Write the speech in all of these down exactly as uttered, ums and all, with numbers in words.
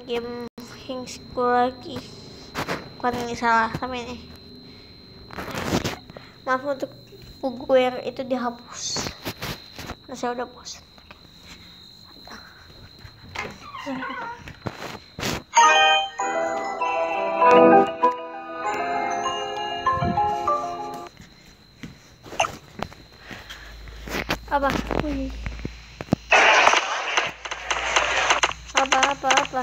game Hingsku lagi. Bukan ini salah sama ini. Maaf untuk buku yang itu dihapus. Nah, saya udah bosan. Apa? Wih. Apa apa apa?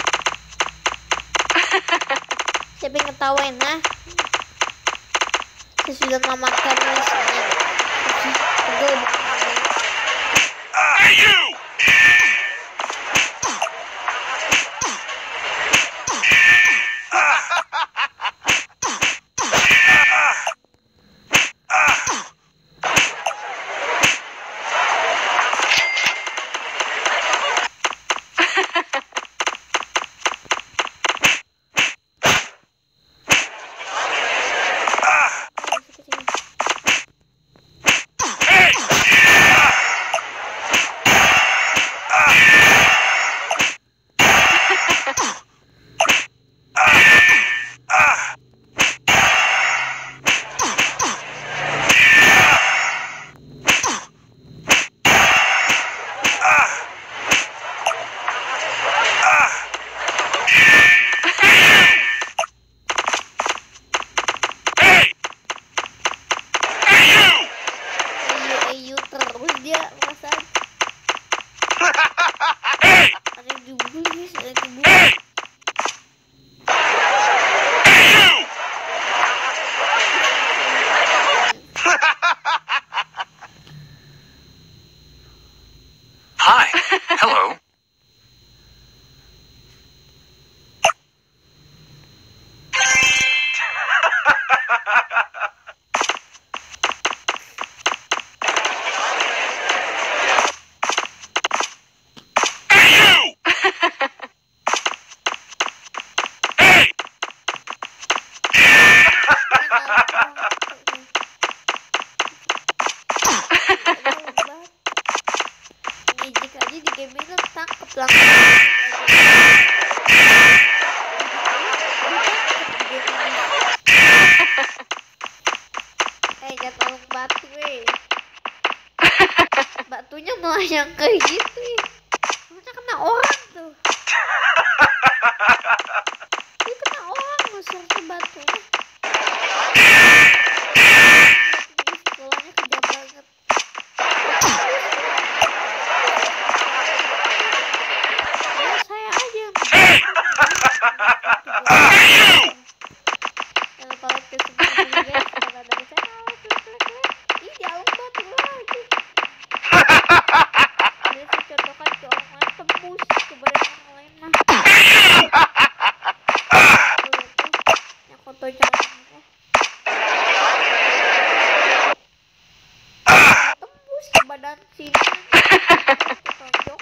Siapa yang ketawain, nah? Saya sudah memakan rasanya. Pegel banget. Hey you! Hi. Hello. Batunya malah yang kayak gitu ya. Harusnya kena orang tuh. Dia kena orang besar tuh batunya. Sekolahnya kejam banget. Ya, saya aja. Jangan lupa like dan subscribe dulu guys. Karena dari channel klik-klik-klik. Ih, jauh batu lagi. Dia contohkan ke orang lain tembus ke badan orang lain mah. Yang foto jangan ya. Tembus ke badan sini. Tonjok.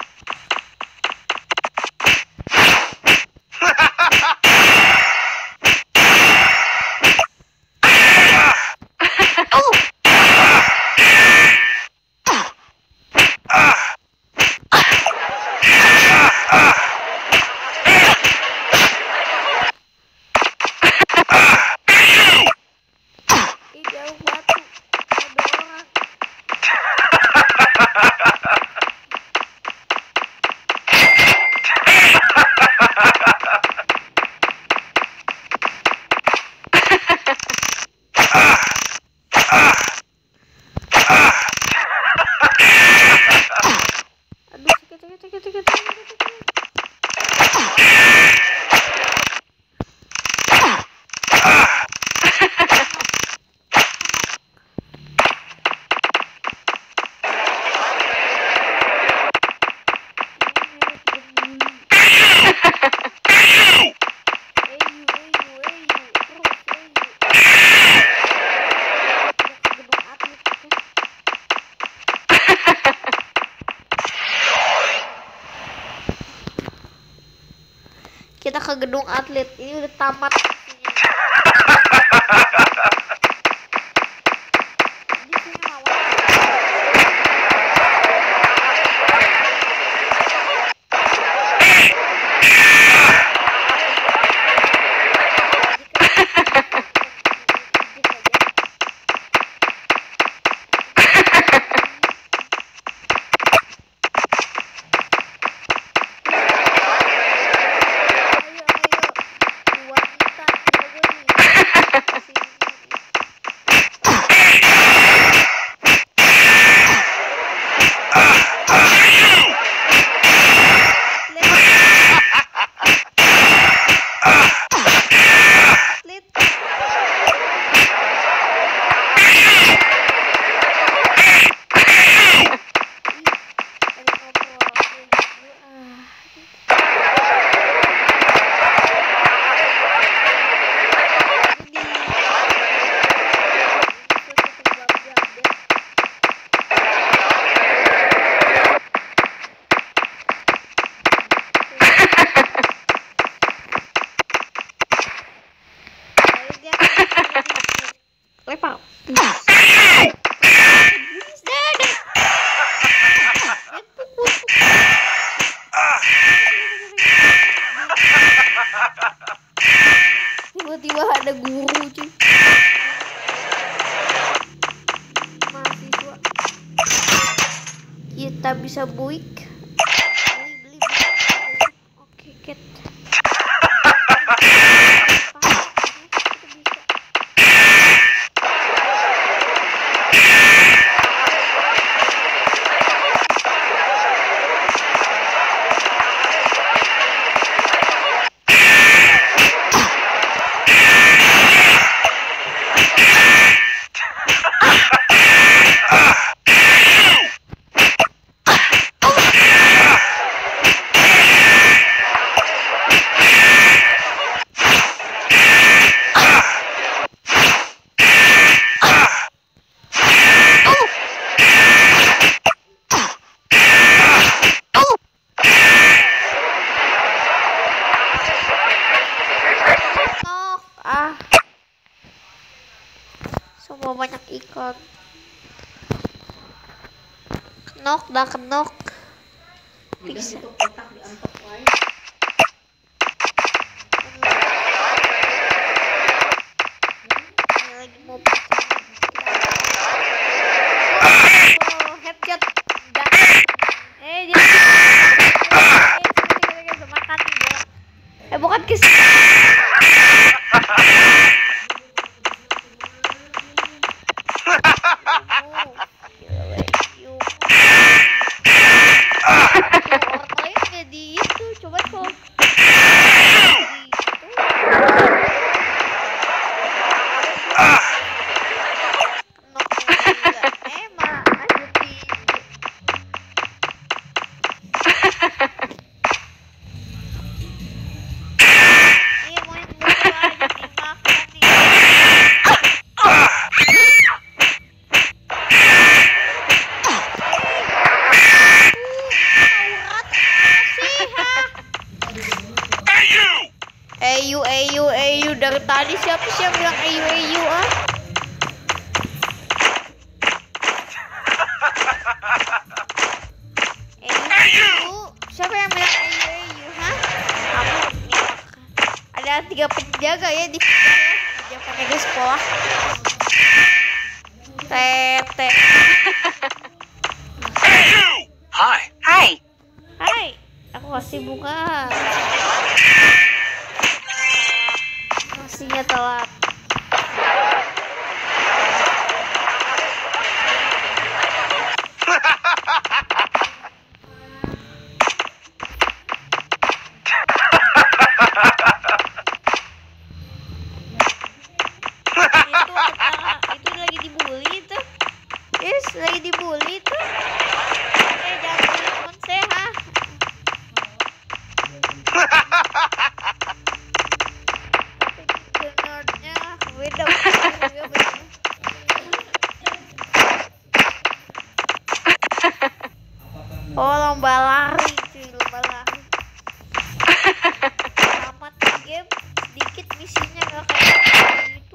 Kita ke gedung atlet, ini udah tamat. Tiba-tiba ada guru cuy. Mahasiswa. Kita bisa buik. Beli beli beli. Oke, cat. Semua banyak iklan. Kenok dah kenok. Bisa. Lagi mau pakai. Oh, headshot. Dah. Eh dia. Eh makan bola. Eh bukan kis. Ayu, ayu, ayu dari tadi siapa sih yang bilang ayu, ayu ah? Ayu, siapa yang bilang ayu, ayu, hah? Kamu nih, ada tiga penjaga ya di tiga penjaga sekolah. Tete. Hi. Hai. Hai, aku kasih bunga. Nasinya telat. Itu apa? Itu lagi dibully tuh. Yes, lagi dibully tuh. Eh, jangan bully teman saya, ha? Dengarnya beda. Oh, lomba lari cuy, lomba lari. Tamat game sedikit misinya nggak kayak gitu.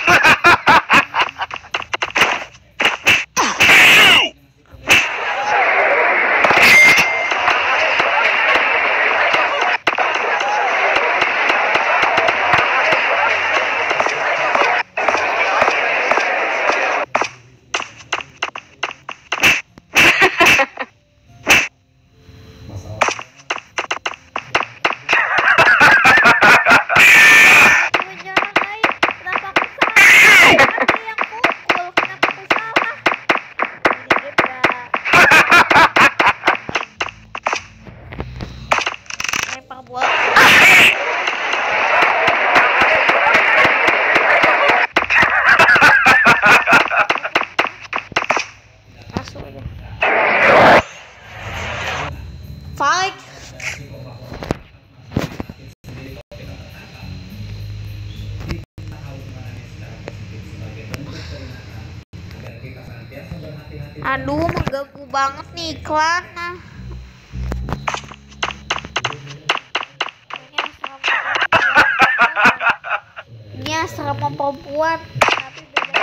Fight. Aduh, mengganggu banget nih iklan. Nah. Ini asrama perempuan. Tapi beda.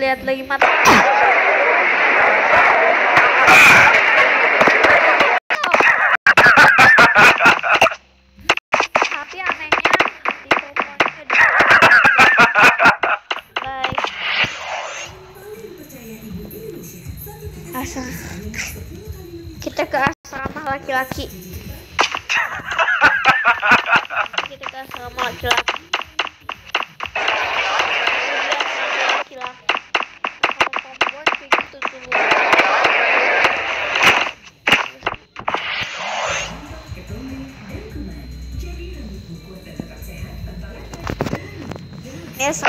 lihat lagi mata. Tapi anehnya di teleponnya di like asal kita ke asrama laki-laki. Kita ke asrama laki-laki. Yes.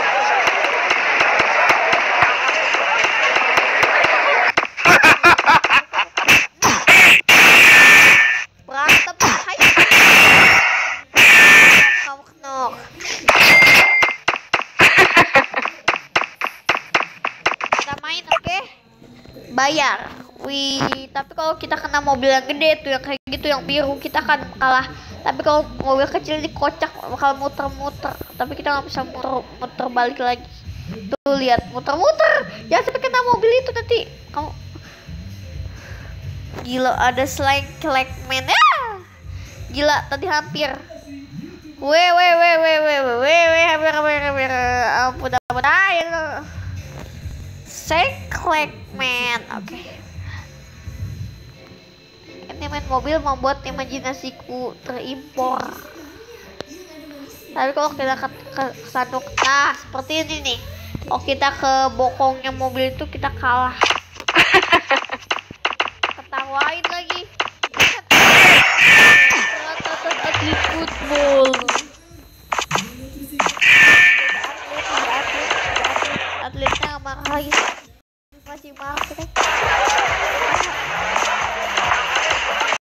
Berantem, hai. Kamu kenok. Kita main, oke? Okay? Bayar. Wih, tapi kalau kita kena mobil yang gede tuh yang kayak gitu yang biru kita akan kalah. Tapi kalau mobil kecil ini kocak bakal muter-muter. Tapi kita nggak bisa muter-muter balik lagi. Tuh lihat muter-muter. Jangan sampai kena mobil itu nanti. Kamu gila ada slang Clackman. Ah! Gila tadi hampir. Weh weh weh weh weh weh weh hampir hampir hampir. Ampun ampun ayo. Slang Clackman. Oke. Okay. Ini main mobil membuat imajinasiku terimpor. Tapi kalau kita ke, ke sanduk, nah seperti ini nih. Kalau kita ke bokongnya mobil itu kita kalah.